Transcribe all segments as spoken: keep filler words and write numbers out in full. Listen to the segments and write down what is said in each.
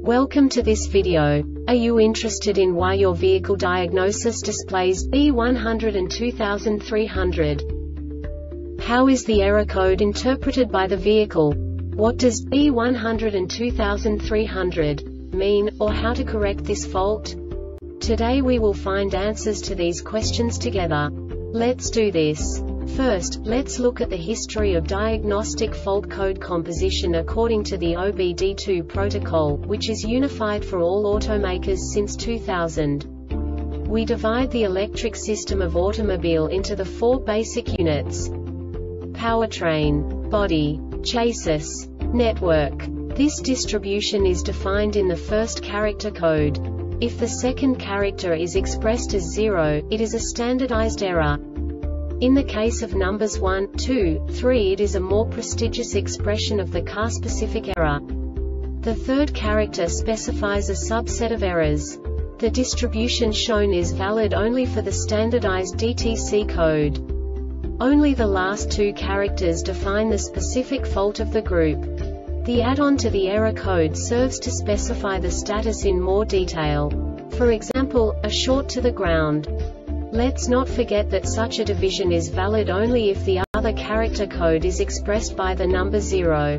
Welcome to this video. Are you interested in why your vehicle diagnosis displays B one hundred two thousand three hundred? How is the error code interpreted by the vehicle? What does B one hundred two thousand three hundred mean, or how to correct this fault? Today we will find answers to these questions together. Let's do this. First, let's look at the history of diagnostic fault code composition according to the O B D two protocol, which is unified for all automakers since two thousand. We divide the electric system of automobile into the four basic units: powertrain, body, chassis, network. This distribution is defined in the first character code. If the second character is expressed as zero, it is a standardized error. In the case of numbers one, two, three, it is a more prestigious expression of the car-specific error. The third character specifies a subset of errors. The distribution shown is valid only for the standardized D T C code. Only the last two characters define the specific fault of the group. The add-on to the error code serves to specify the status in more detail. For example, a short to the ground. Let's not forget that such a division is valid only if the other character code is expressed by the number zero.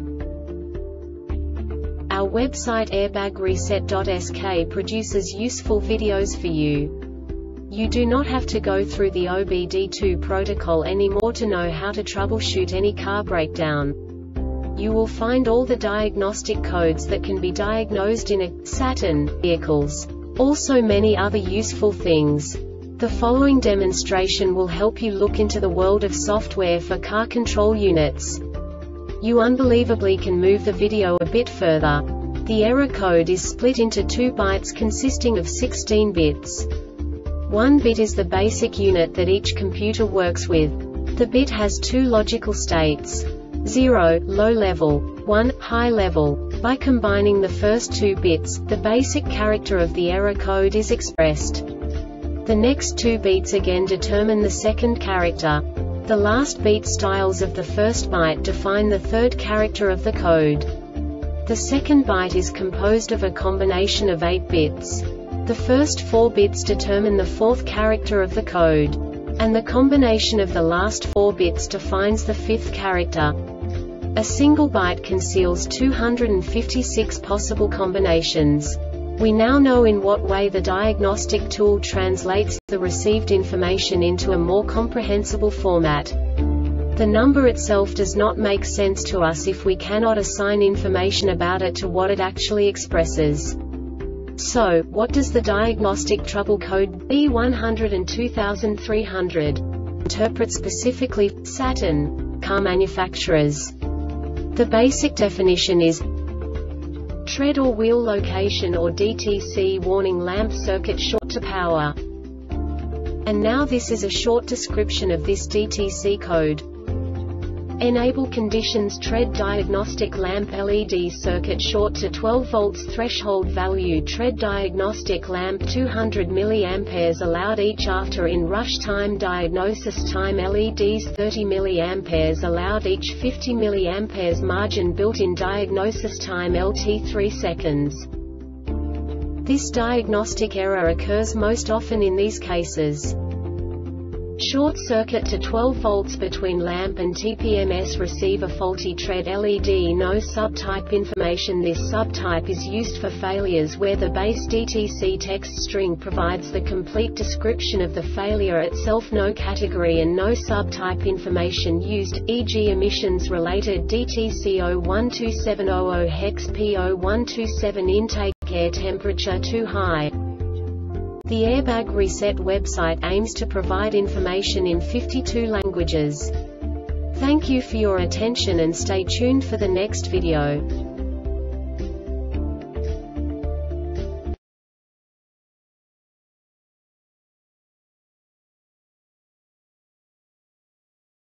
Our website airbag reset dot S K produces useful videos for you. You do not have to go through the O B D two protocol anymore to know how to troubleshoot any car breakdown. You will find all the diagnostic codes that can be diagnosed in a Saturn vehicles. Also many other useful things. The following demonstration will help you look into the world of software for car control units. You unbelievably can move the video a bit further. The error code is split into two bytes consisting of sixteen bits. One bit is the basic unit that each computer works with. The bit has two logical states: zero, low level, one, high level. By combining the first two bits, the basic character of the error code is expressed. The next two beats again determine the second character. The last beat styles of the first byte define the third character of the code. The second byte is composed of a combination of eight bits. The first four bits determine the fourth character of the code. And the combination of the last four bits defines the fifth character. A single byte conceals two hundred fifty-six possible combinations. We now know in what way the diagnostic tool translates the received information into a more comprehensible format. The number itself does not make sense to us if we cannot assign information about it to what it actually expresses. So, what does the diagnostic trouble code B one hundred two thousand three hundred interpret specifically for Saturn car manufacturers? The basic definition is tread or wheel location or D T C warning lamp circuit short to power. And now this is a short description of this D T C code. Enable conditions: tread diagnostic lamp L E D circuit short to twelve volts threshold value, tread diagnostic lamp two hundred milliamperes allowed each after in rush time, diagnosis time L E Ds thirty milliamperes allowed each, fifty milliamperes margin built-in diagnosis time L T three seconds. This diagnostic error occurs most often in these cases: short circuit to twelve volts between lamp and T P M S, receive a faulty tread L E D, no subtype information. This subtype is used for failures where the base D T C text string provides the complete description of the failure itself, no category and no subtype information used, for example emissions related D T C zero one two seven zero zero hex P zero one two seven intake, air temperature too high. The Airbag Reset website aims to provide information in fifty-two languages. Thank you for your attention and stay tuned for the next video.